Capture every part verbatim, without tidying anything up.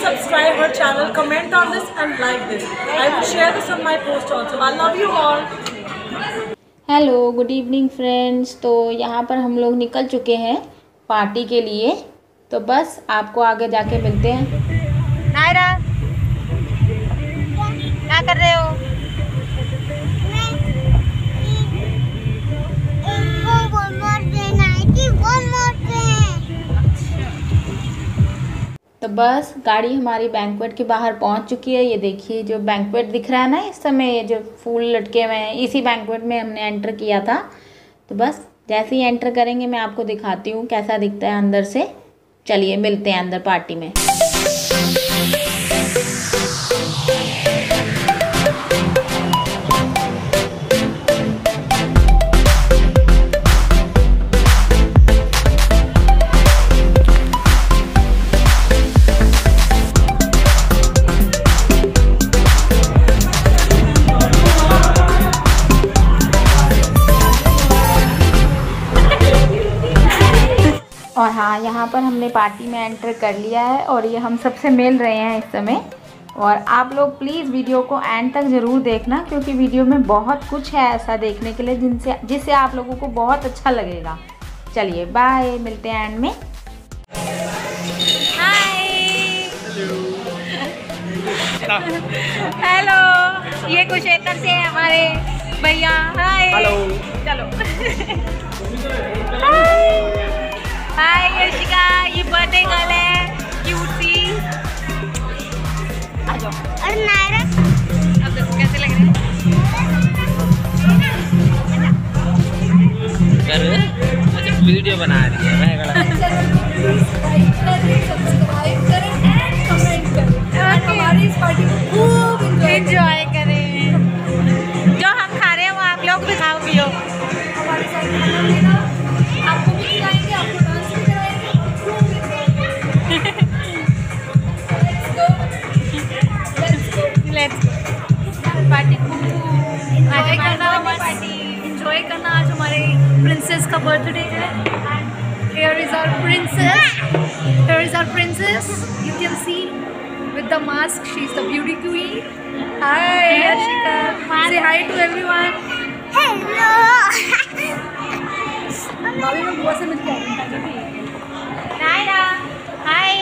subscribe our channel, comment on this and like this. I will share this on my post also. I love you all. Hello, good evening friends. तो यहाँ पर हम लोग निकल चुके हैं party के लिए, तो बस आपको आगे जाके मिलते हैं। नायरा, क्या कर रहे हो? तो बस गाड़ी हमारी बैंक्वेट के बाहर पहुंच चुकी है। ये देखिए जो बैंक्वेट दिख रहा है ना इस समय, ये जो फूल लटके हुए हैं, इसी बैंक्वेट में हमने एंटर किया था। तो बस जैसे ही एंटर करेंगे मैं आपको दिखाती हूँ कैसा दिखता है अंदर से। चलिए मिलते हैं अंदर पार्टी में। और हाँ, यहाँ पर हमने पार्टी में एंटर कर लिया है और ये हम सबसे मिल रहे हैं इस समय। और आप लोग प्लीज़ वीडियो को एंड तक ज़रूर देखना, क्योंकि वीडियो में बहुत कुछ है ऐसा देखने के लिए जिनसे जिससे आप लोगों को बहुत अच्छा लगेगा। चलिए बाय, मिलते हैं एंड में। हाय, हेलो, ये कुशेतर से हमारे भैया। हाय, हेलो, चलो। हाय यशिका, ये बर्थडे गर्ल है, क्यूटी। आ जाओ। और नायरा, अब देखो कैसे लग रहे हैं। अच्छा वीडियो बना रही है, मैं सब्सक्राइब करें एंड कमेंट करें, हमारी इस पार्टी को खूब एंजॉय करें। जो हम खा रहे हैं वो आप लोग भी खाओ पियो। हमारे साथ आपको भी खिलाएंगे, आपको पार्टी एंजॉय करना, पार्टी एंजॉय करना। आज हमारे प्रिंसेस का बर्थडे है। Here is our princess. Here is our princess. You can see with the mask. She is the beauty queen. Hi, Ashika. Say hi to everyone. Hello. मामी में बुआ से मिलके आए हैं। नायरा, hi.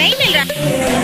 नहीं मिल रहा।